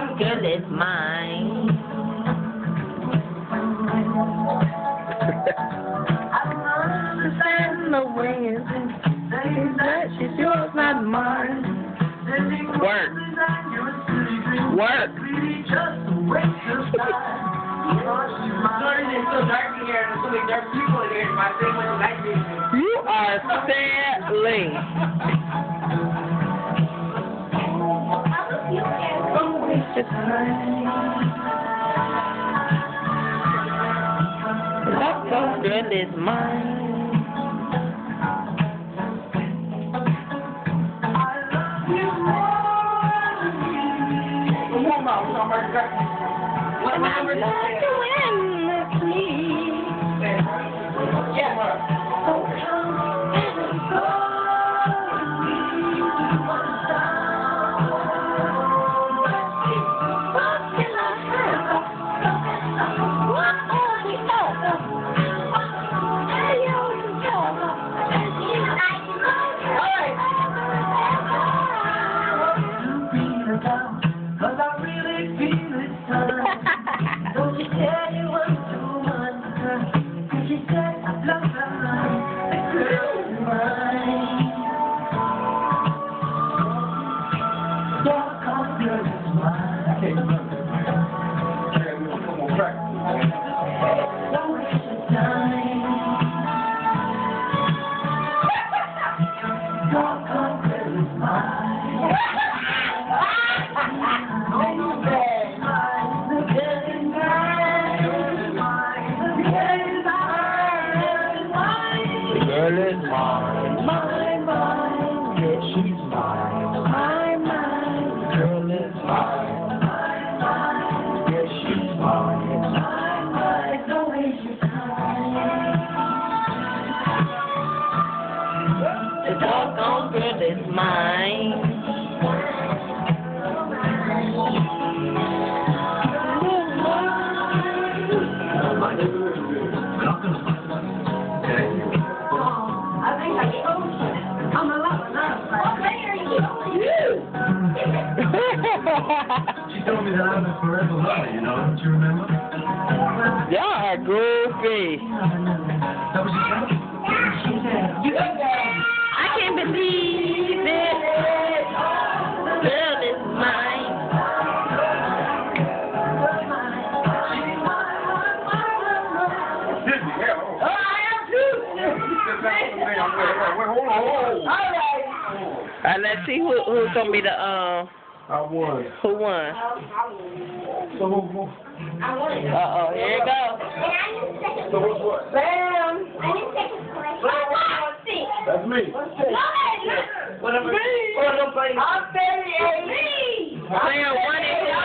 girl is mine. Stand the wind. She's yours, not mine. Work. Work. You are sadly. Don't waste your time. That girl is mine. When I'm not doing girl is mine, mine, mine, yeah, she's mine, mine, mine, girl is mine, mine, mine, yeah, she's mine, mine, mine, don't waste your time. The doggone girl is mine. She told me that I'm a forever lover, you know, don't you remember? Y'all are goofy. That was your friend? I can't believe it. Girl is mine. Oh, I am too. Let's see who's gonna be the I won. Who won? So who? Uh-oh, here it goes. So what's what? Sam! That's me. What am I? I'm 38. Sam won it.